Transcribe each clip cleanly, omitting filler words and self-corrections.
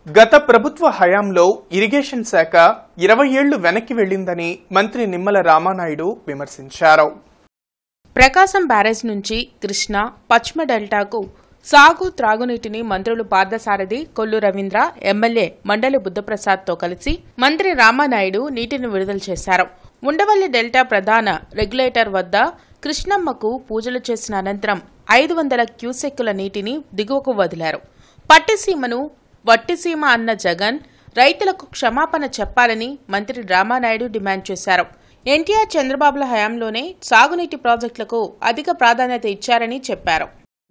గత ప్రభుత్వ హయాంలో ఇరిగేషన్ శాఖ 20 ఏళ్లు వెనక్కి వెళ్లిందని మంత్రి నిమ్మల రామానాయుడు విమర్శించారు. ప్రకాశం బ్యారేజ్ నుంచి కృష్ణా, పశ్చిమ డెల్టాకు సాగు త్రాగునీటిని మంత్రులు పార్థసారథి, కొల్లు రవీంద్ర, ఎమ్మెల్యే మండలి బుద్ధప్రసాద్తో కలిసి మంత్రి రామానాయుడు నీటిని విడుదల చేశారు. ఉండవల్లి డెల్టా ప్రధాన రెగ్యులేటర్ వద్ద కృష్ణమ్మకు పూజలు చేసిన అనంతరం 500 క్యూసెక్కుల నీటిని దిగువకు వదిలారు. పట్టిసీమను వట్టిసీమ అన్న జగన్ రైతులకు క్షమాపణ చెప్పాలని మంత్రి రామానాయుడు డిమాండ్ చేశారు. ఎన్టీఆర్, చంద్రబాబుల హయాంలోనే సాగునీటి ప్రాజెక్టులకు అధిక ప్రాధాన్యత ఇచ్చారని చెప్పారు.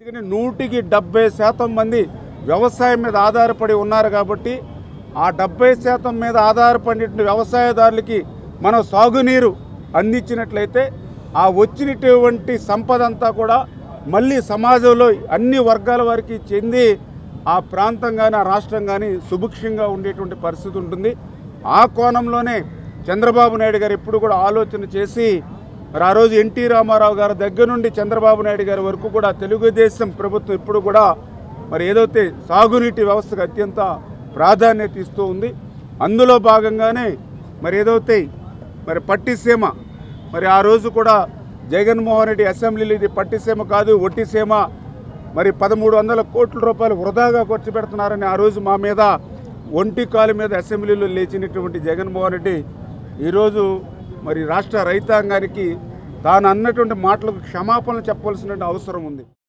170% మంది వ్యవసాయం మీద ఆధారపడి ఉన్నారు కాబట్టి ఆ 70% మీద ఆధారపడిన వ్యవసాయదారులకి మనం సాగునీరు అందించినట్లయితే ఆ వచ్చినటువంటి సంపద అంతా కూడా మళ్ళీ సమాజంలో అన్ని వర్గాల వారికి చెంది ఆ ప్రాంతం కానీ ఆ రాష్ట్రం కానీ సుభిక్షంగా ఉండేటువంటి పరిస్థితి ఉంటుంది. ఆ కోణంలోనే చంద్రబాబు నాయుడు గారు ఎప్పుడు కూడా ఆలోచన చేసి మరి ఆ రోజు ఎన్టీ రామారావు గారి దగ్గర నుండి చంద్రబాబు నాయుడు గారి వరకు కూడా తెలుగుదేశం ప్రభుత్వం ఇప్పుడు కూడా మరి ఏదైతే సాగునీటి వ్యవస్థకు అత్యంత ప్రాధాన్యత ఇస్తూ ఉంది. అందులో భాగంగానే మరి ఏదైతే మరి పట్టిసీమ మరి ఆ రోజు కూడా జగన్మోహన్ రెడ్డి అసెంబ్లీలో ఇది పట్టిసీమ కాదు ఒట్టిసీమ మరి 1300 కోట్ల రూపాయలు వృధాగా ఖర్చు పెడుతున్నారని ఆ రోజు మా మీద ఒంటి కాలు మీద అసెంబ్లీలో లేచినటువంటి జగన్మోహన్ రెడ్డి ఈరోజు మరి రాష్ట్ర రైతాంగానికి తాను అన్నటువంటి మాటలకు క్షమాపణలు చెప్పవలసిన అవసరం ఉంది.